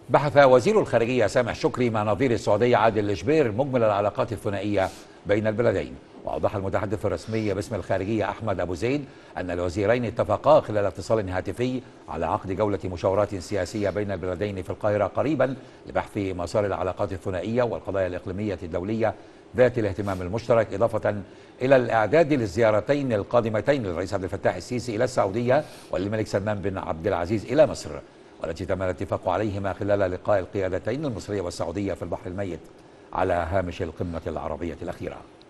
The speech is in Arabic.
بحث وزير الخارجية سامح شكري مع نظير السعودية عادل الجبير مجمل العلاقات الثنائية بين البلدين. وأوضح المتحدث الرسمي باسم الخارجية أحمد أبو زيد أن الوزيرين اتفقا خلال اتصال هاتفي على عقد جولة مشاورات سياسية بين البلدين في القاهرة قريبا لبحث مسار العلاقات الثنائية والقضايا الإقليمية الدولية ذات الاهتمام المشترك، إضافة إلى الإعداد للزيارتين القادمتين للرئيس عبد الفتاح السيسي إلى السعودية وللملك سلمان بن عبد العزيز إلى مصر، والتي تم الاتفاق عليهما خلال لقاء القيادتين المصرية والسعودية في البحر الميت على هامش القمة العربية الأخيرة.